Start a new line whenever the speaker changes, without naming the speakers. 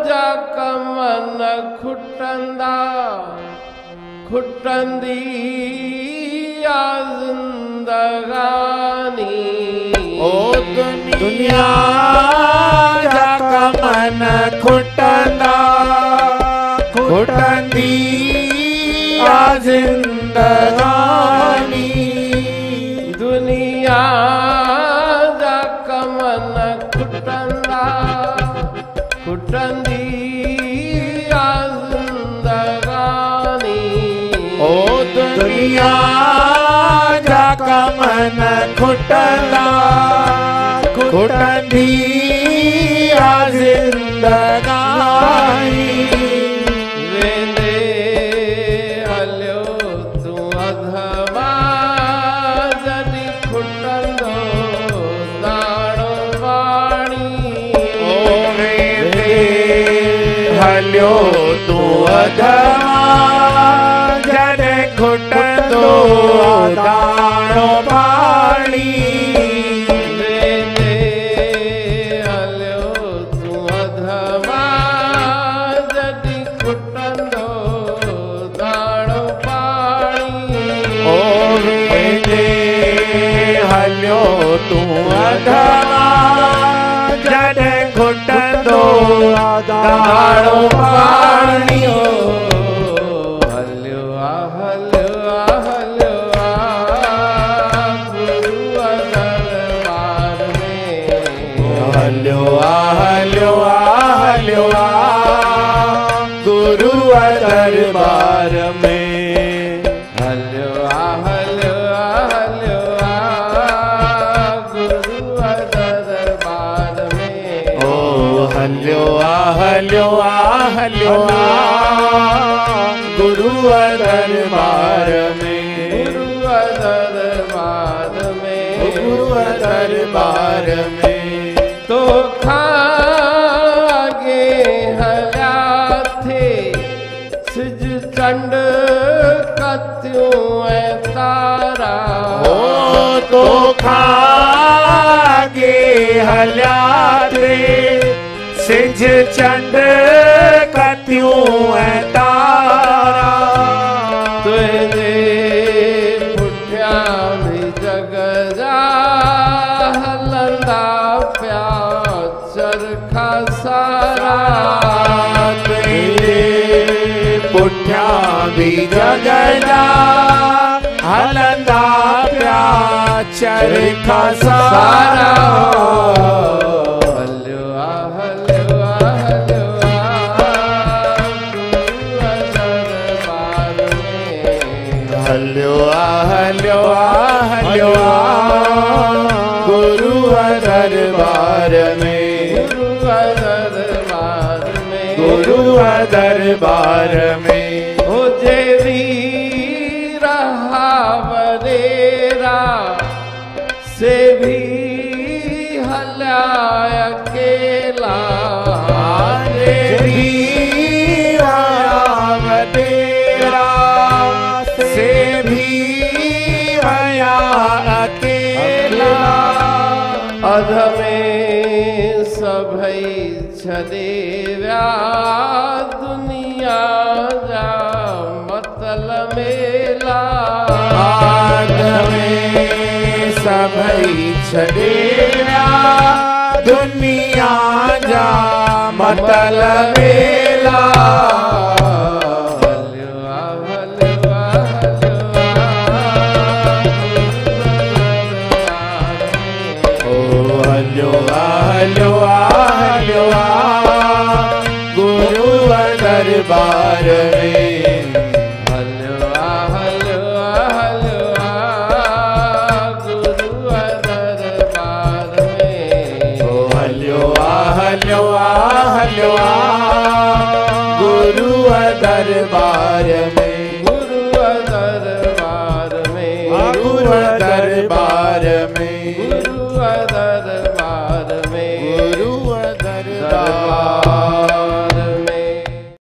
जा कमन खुटंदा खुटंदी आ जिंदगानी
ओ दुनिया जा कमन खुटंदा खुटंदी आ जिंदगानी
दुनिया जा कमन खुटंदा खुटंदी आ जिंदगानी
ओ दुनिया जा कमन खुटंदा खुटंदी आ जिंदगानी
वेंदे हलियो तू अधवा जॾी खुटंदो दाणो पाणी
ओ वेंदे हलियो तू अधवा जॾे खुटंदो दाणो पाणी
वेंदे हलियो तू अधवा जॾी खुटंदो दाणो पाणी
ओ वेंदे हलियो तू अधवा जॾे खुटंदो दाणो पाणी
हलियो आ हलियो आ हलियो आ गुरुअ दरबार में
हलियो आ हलियो आ हलियो आ गुरुअ दरबार में
हलियो आ हलियो आ हलियो आ गुरुअ दरबार में
ओ हलियो आ हलियो आ हलियो आ गुरुअ दरबार में
गुरुअ दरबार में
गुरुअ दरबार में
तो खागे हल्या थे सिज चंड कत्यूं ऐं तारा
ओ तो खागे हल्या थे सिज चंड कत्यूं ऐं तारा
तुझे पुठिया भी जग जा हलंदा प्या चरखा सारा
तेरे पुठिया भी जग जा हलंदा प्या चरखा सारा
हलियो आ हलियो आ हलियो आ गुरुअ दरबार में
हलियो आ हलियो आ हलियो आ गुरुअ दरबार में
गुरुअ दरबार में
गुरुअ दरबार में
हो जे वीर हावरेरा से भी हल्या अकेला
रे वीरा वडेरा से भी आया अकेला
अध में सभई छदेव्या दुनिया जा मतल मेला
आग में सभई छडेरा दुनिया जा मतल मेला
हलियो आ हलियो आ हलियो आ
हलियो आ हलियो आ गुरुअ दरबार